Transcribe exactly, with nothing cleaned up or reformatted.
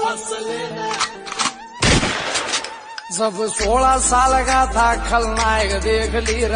जब सोलह साल का था खलनायक देख ली